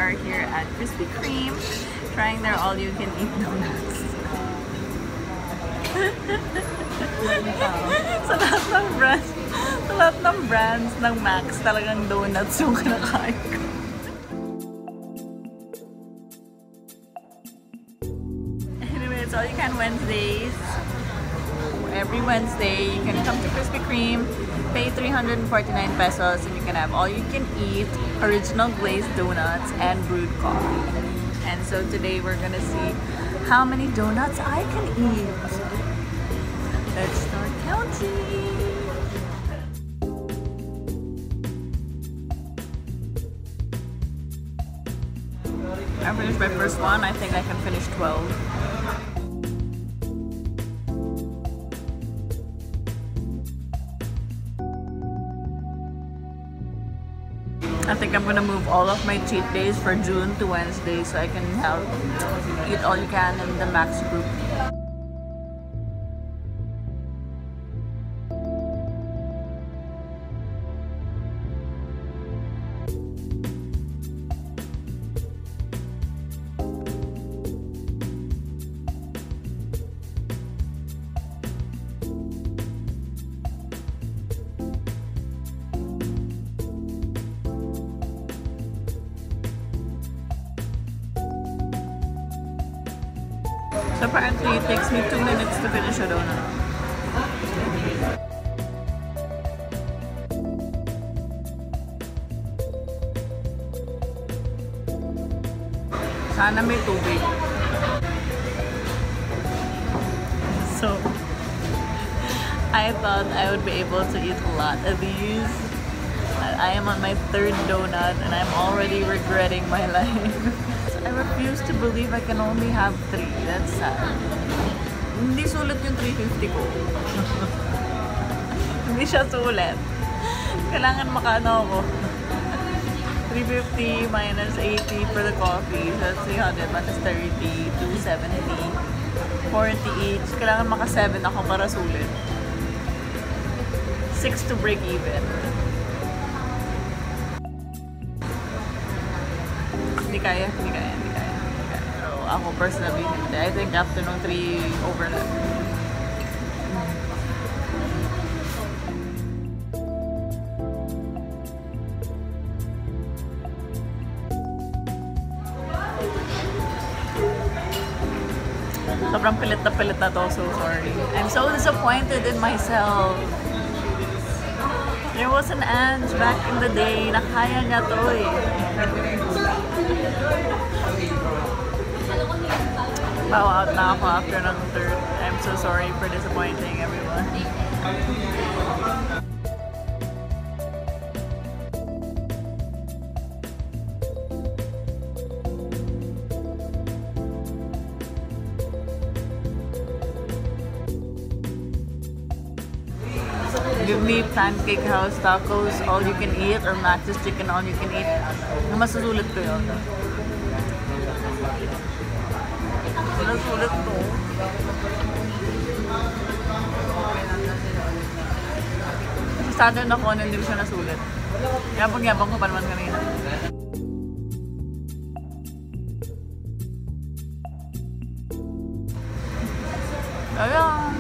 are here at Krispy Kreme, trying their all-you-can-eat donuts. sa lahat ng brands ng Max, talagang donuts yung kinakain ko. Anyway, it's all-you-can Wednesdays. Every Wednesday, you can come to Krispy Kreme, pay 349 pesos, and you can have all-you-can-eat original glazed donuts and brewed coffee. And so today we're gonna see how many donuts I can eat. Let's start counting. I finished my first one. I think I can finish 12. I think I'm gonna move all of my cheat days for June to Wednesday so I can eat all you can in the Max group. So apparently it takes me 2 minutes to finish a donut. Sana may tubig. So I thought I would be able to eat a lot of these. I am on my 3rd donut and I'm already regretting my life. I refuse to believe I can only have 3. That's sad. Hindi sulit yung 350 ko. Hindi siya sulit. Kailangan makaano ako. 350 minus 80 for the coffee. So that's 300 minus 30, 270, 40 each. Kailangan maka 7 ako para sulit. 6 to break even. Hindi kaya. So, ako personally, hindi. I think after nung 3 over na. Sobrang pilit na to, so sorry. I'm so disappointed in myself. There was an Ange back in the day na kaya niya to eh. Bow out na ako after ng 3rd. I'm so sorry for disappointing everyone. Give me Pancake House tacos, all you can eat, or Max's chicken, all you can eat. Masusulit ko yun. Sulit to. Saturn ako na hindi ko siya nasulit. Yabang-yabang ko pa naman kanina. Ayan.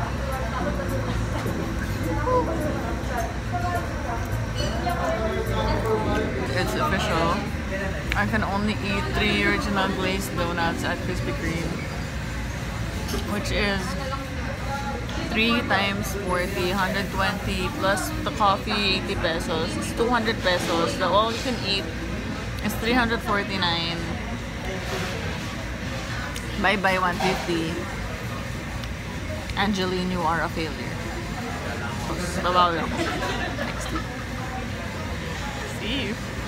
It's official. I can only eat 3 original glazed donuts at Krispy Kreme, which is 3 times 40, 120 plus the coffee, 80 pesos. It's 200 pesos. The all you can eat is 349. Bye-bye 150. Angeline, you are a failure. Babawi ako. Next week. See you.